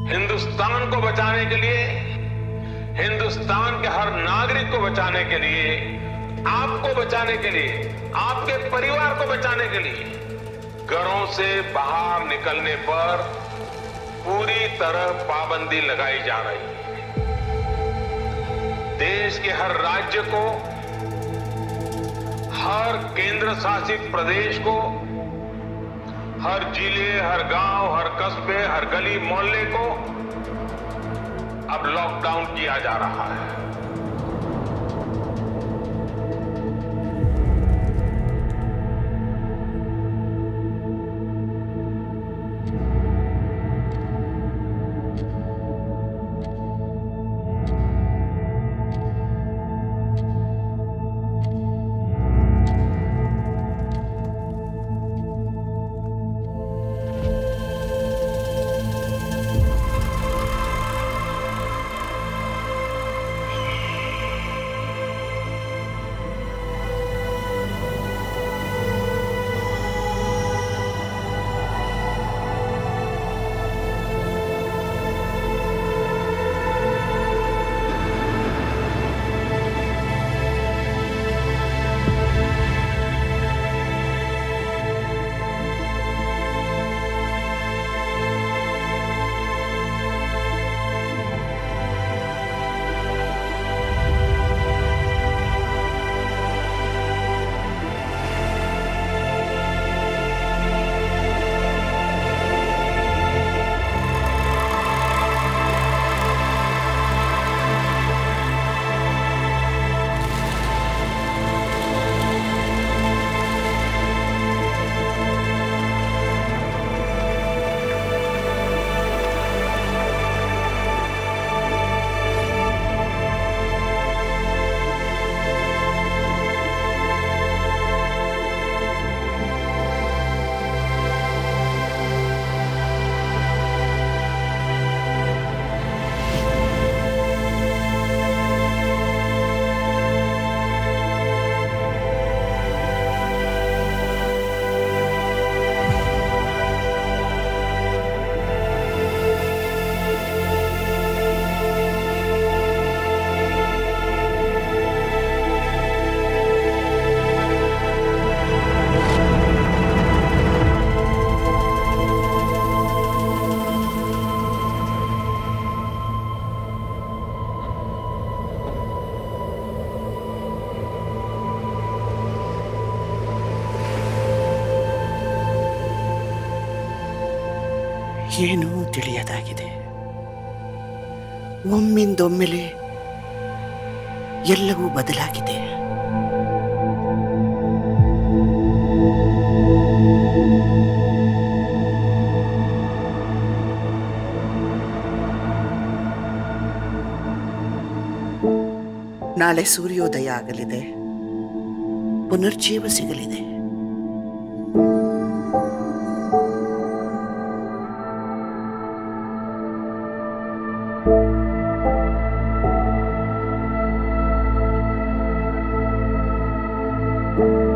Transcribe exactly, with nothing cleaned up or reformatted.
हिंदुस्तान को बचाने के लिए, हिंदुस्तान के हर नागरिक को बचाने के लिए, आपको बचाने के लिए, आपके परिवार को बचाने के लिए घरों से बाहर निकलने पर पूरी तरह पाबंदी लगाई जा रही है। देश के हर राज्य को, हर केंद्र शासित प्रदेश को, हर जिले, हर गांव, हर कस्बे, हर गली मोहल्ले को अब लॉकडाउन किया जा रहा है। ಏನೂ ತಿಳಿಯದಾಗಿದೆ. ಒಮ್ಮಿಂದೊಮ್ಮೆಲೆ ಎಲ್ಲವೂ ಬದಲಾಗಿದೆ. ನಾಳೆ ಸೂರ್ಯೋದಯ ಆಗಲಿದೆ, ಪುನರ್ಜೀವ ಸಿಗಲಿದೆ. you